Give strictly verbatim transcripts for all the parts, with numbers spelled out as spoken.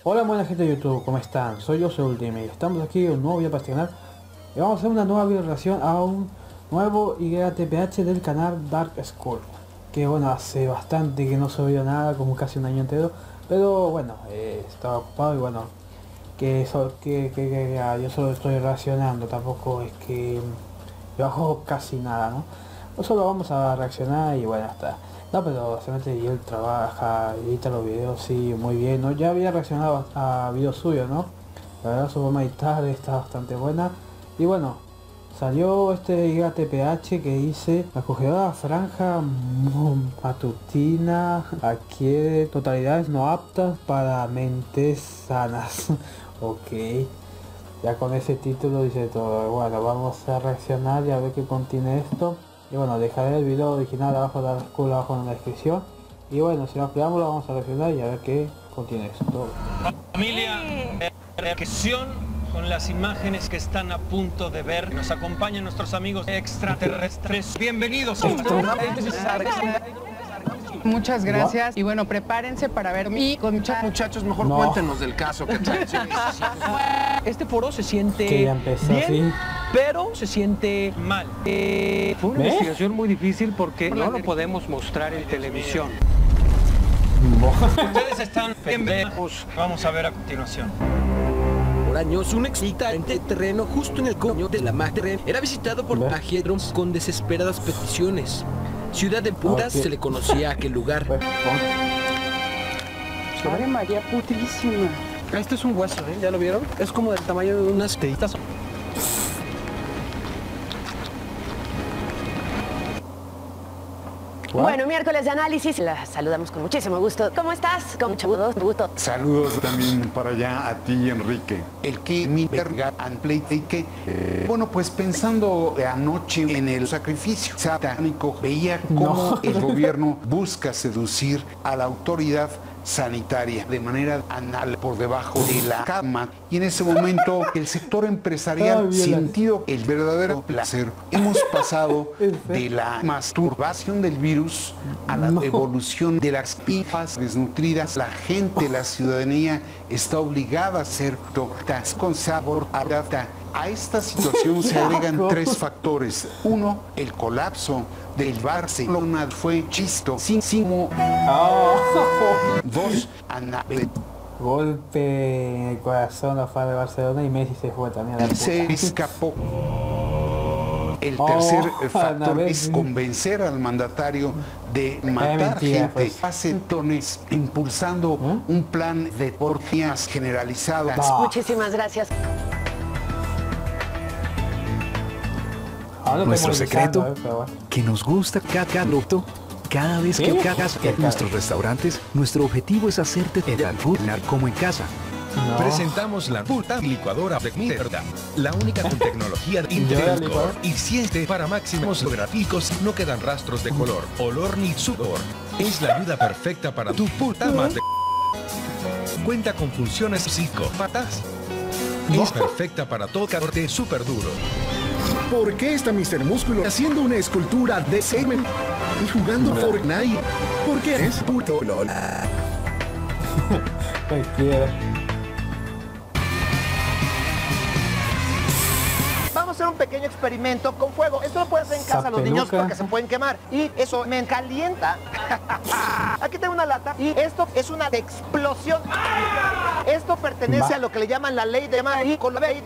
Hola buena gente de YouTube, ¿cómo están? Soy yo, soy Ultimate. Estamos aquí en un nuevo video para estrenar y vamos a hacer una nueva video reacción a un nuevo Y T P H del canal Dark School. Que bueno, hace bastante que no subió nada, como casi un año entero. Pero bueno, eh, estaba ocupado y bueno, que, eso, que, que, que ah, yo solo estoy reaccionando, tampoco es que yo hago casi nada, ¿no? No solo vamos a reaccionar y bueno, hasta. No, pero realmente y él trabaja, edita los videos, sí, muy bien, ¿no? Ya había reaccionado a videos suyos, ¿no? La verdad su forma de editar está bastante buena. Y bueno, salió este Y T P H que dice: la acogedora franja matutina adquiere totalidades no aptas para mentes sanas. Ok, ya con ese título dice todo. Bueno, vamos a reaccionar y a ver qué contiene esto. Y bueno, dejaré el video original abajo de la escuela, abajo en la descripción. Y bueno, sin más preámbulos, vamos a reaccionar y a ver qué contiene esto. Familia, reacción con las imágenes que están a punto de ver. Nos acompañan nuestros amigos extraterrestres. Bienvenidos. Muchas gracias. Y bueno, prepárense para ver mi con muchachos. Muchachos, mejor No. cuéntenos del caso. ¿Qué tal? Este foro se siente Que ya empezó bien, así. pero se siente Mal. eh, fue una ¿Ves? investigación muy difícil porque no lo podemos mostrar en televisión. Ustedes están pendejos. Vamos a ver a continuación. Por años, un excitante terreno justo en el coño de la madre era visitado por ¿Ve? pajeros con desesperadas peticiones. Ciudad de Puntas Ok. se le conocía a aquel lugar. Pues, pon- Ave María putísima. Este es un hueso, ¿eh? ¿Ya lo vieron? Es como del tamaño de unas teitas. Bueno, miércoles de análisis, la saludamos con muchísimo gusto. ¿Cómo estás? Con mucho gusto. Saludos también para allá a ti, Enrique. El que mi verga and play que eh, bueno, pues pensando anoche en el sacrificio satánico, veía cómo No. el gobierno busca seducir a la autoridad sanitaria de manera anal por debajo de la cama, y en ese momento el sector empresarial Ay, viola. sintió el verdadero placer. Hemos pasado de la masturbación del virus a la No. evolución de las pifas desnutridas. La gente, la ciudadanía está obligada a ser tortas con sabor a rata. A esta situación se agregan asco. tres factores. Uno, el colapso del Barcelona fue chistosísimo. Oh. Dos, Anabel Golpe en el corazón a fan de Barcelona y Messi se fue también a la puta. se escapó. El Oh, tercer factor Anabel, es sí. convencer al mandatario de matar mentira, gente. pues. Hace tones impulsando ¿Eh? un plan de porfías generalizadas. No. Muchísimas gracias. Ahora lo Nuestro estoy secreto, movilizando, eh, pero bueno. que nos gusta cada producto. Cada vez ¿Sí? que cagas ¿Qué en nuestros restaurantes, nuestro objetivo es hacerte tan funcionar como en casa. No. Presentamos la puta licuadora de mierda, la única con tecnología de ¿Yo la Intel licuadora? Core y siente para máximos gráficos, no quedan rastros de color, olor ni sudor. Es la ayuda perfecta para tu puta madre. Cuenta con funciones psicópatas. Es perfecta para todo corte súper duro. ¿Por qué está mister Músculo haciendo una escultura de semen y jugando Fortnite? ¿Por qué es puto LOL? Cualquiera. Vamos a hacer un pequeño experimento con fuego. Esto lo pueden hacer en casa los Zapeluca. niños porque se pueden quemar. Y eso me calienta. Aquí tengo una lata y esto es una explosión. Esto pertenece Va. a lo que le llaman la ley de Murphy con la ley.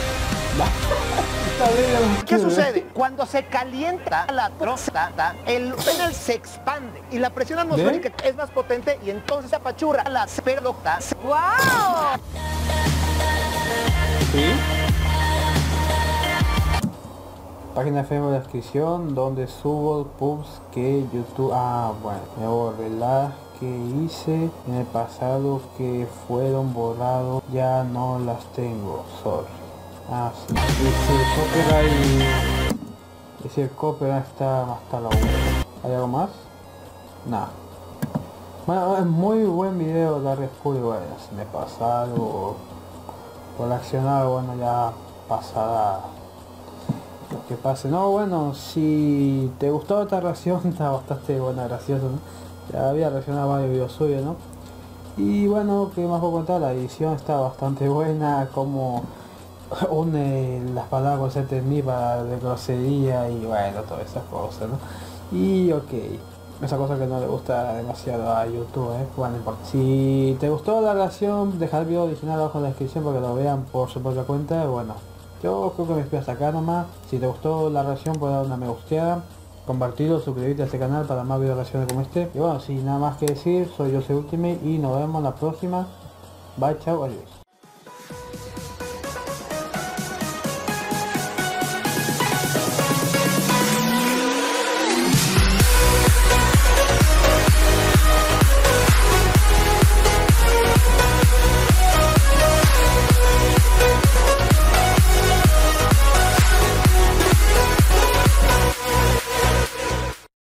Está bien, ¿Qué bien. sucede? Cuando se calienta la próstata, el pene se expande y la presión atmosférica es más potente y entonces se apachurra la esperocta. ¡Wow! ¿Sí? Página de Facebook de descripción donde subo pubs que YouTube. Ah, bueno, me borré las que hice en el pasado que fueron borrados, ya no las tengo. Sorry. Ah, sí. Dice copyright. Dice el copyright está hasta la una. ¿Hay algo más? Nada. Bueno, es muy buen video de Dark School y bueno, si me pasa algo por accionar, bueno, ya pasará lo que pase. No, bueno, si te gustó esta reacción, está bastante buena, gracioso, ¿no? Ya había reaccionado a varios videos suyos, ¿no? Y bueno, ¿qué más puedo contar? La edición está bastante buena, como une las palabras entendidas de grosería y bueno, todas esas cosas, ¿no? Y ok, esa cosa que no le gusta demasiado a YouTube, ¿eh? Bueno, no importa. Si te gustó la relación, deja el video original abajo en la descripción para que lo vean por su propia cuenta. Bueno, yo creo que me despido hasta acá nomás. Si te gustó la reacción, puedes dar una me gusteada, compartirlo, suscribirte a este canal para más videos reacciones como este. Y bueno, sin nada más que decir, soy Jose Ultimate y nos vemos la próxima. Bye, chao, adiós.